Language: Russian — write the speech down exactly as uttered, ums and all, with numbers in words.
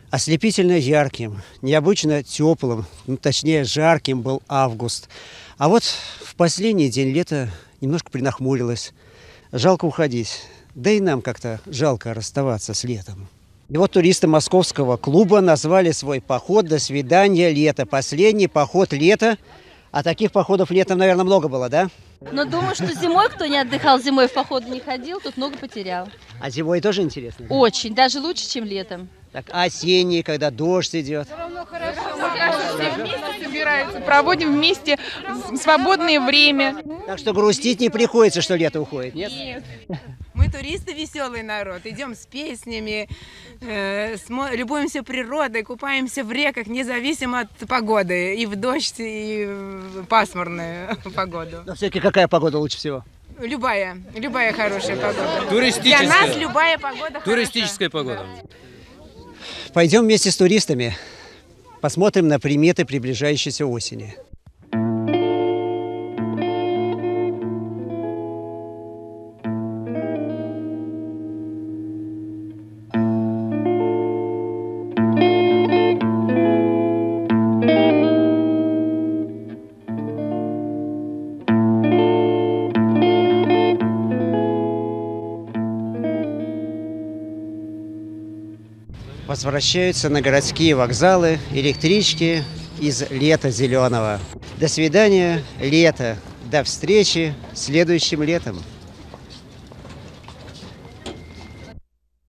Ослепительно ярким, необычно теплым, ну, точнее жарким был август. А вот в последний день лета немножко принахмурилось. Жалко уходить. Да и нам как-то жалко расставаться с летом. И вот туристы московского клуба назвали свой поход «До свидания, лето». Последний поход лета. А таких походов летом, наверное, много было, да? Но думаю, что зимой, кто не отдыхал, зимой в поход не ходил, тут много потерял. А зимой тоже интересно? Очень, даже лучше, чем летом. Так, а осенний, когда дождь идет? Все вместе собираются, проводим вместе свободное время. Так что грустить не приходится, что лето уходит, нет? Нет. Мы туристы, веселый народ, идем с песнями, э, смо- любуемся природой, купаемся в реках, независимо от погоды, и в дождь, и в пасмурную погоду. Но все-таки какая погода лучше всего? Любая, любая хорошая погода. Туристическая. Для нас любая погода Туристическая погода. Пойдем вместе с туристами, посмотрим на приметы приближающейся осени. Возвращаются на городские вокзалы электрички из лета зеленого. До свидания, лето. До встречи следующим летом.